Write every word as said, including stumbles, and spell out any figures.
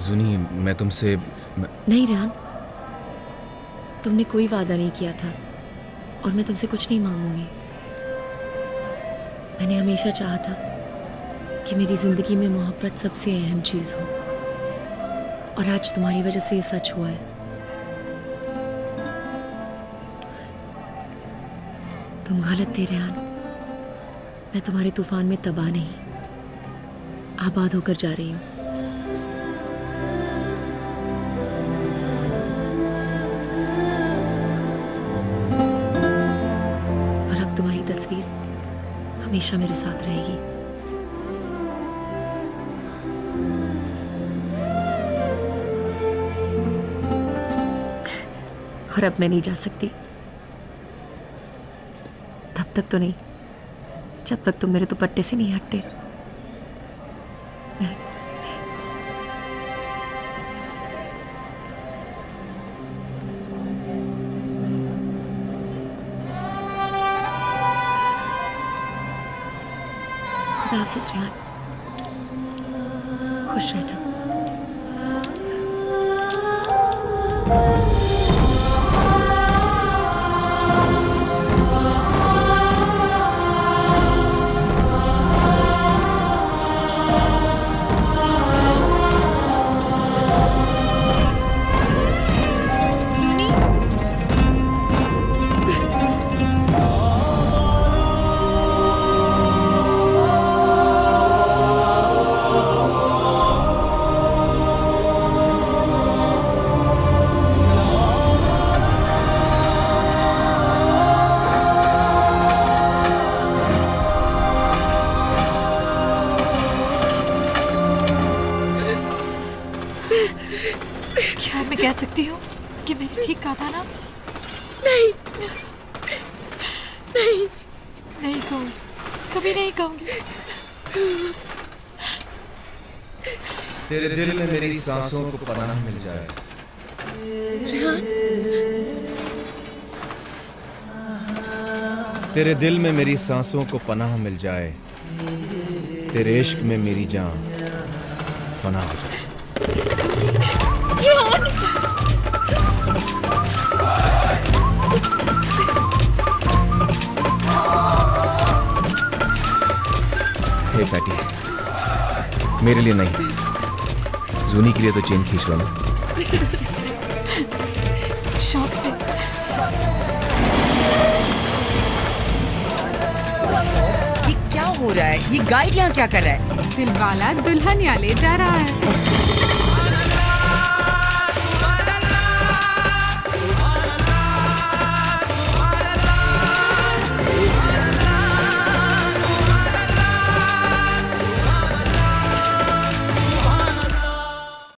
जूनी, मैं तुमसे मैं... नहीं रेहान, तुमने कोई वादा नहीं किया था और मैं तुमसे कुछ नहीं मांगूंगी। मैंने हमेशा चाहा था कि मेरी जिंदगी में मोहब्बत सबसे अहम चीज हो, और आज तुम्हारी वजह से ये सच हुआ है। तुम गलत थे रेहान, मैं तुम्हारे तूफान में तबाह नहीं, आबाद होकर जा रही हूँ। और अब तुम्हारी तस्वीर हमेशा मेरे साथ रहेगी। और अब मैं नहीं जा सकती, तब तक तो नहीं जब तक तुम मेरे दुपट्टे से नहीं हटते। खुदा हाफिज रेहान, खुश रहना। क्या मैं कह सकती हूँ कि मैंने ठीक कहा था ना? नहीं नहीं नहीं कहूँगी, कभी नहीं कहूँगी। तेरे दिल में मेरी सांसों को पनाह मिल जाए। रेहान, तेरे दिल में मेरी सांसों को पनाह मिल जाए, तेरे इश्क में मेरी जान फना हो जाए। हे फैटी, मेरे लिए नहीं, जूनी के लिए तो चेन खींच लो ना। शौक से। ये क्या हो रहा है? ये गाइड यहाँ क्या कर रहा है? दिलवाला दुल्हनिया ले जा रहा है।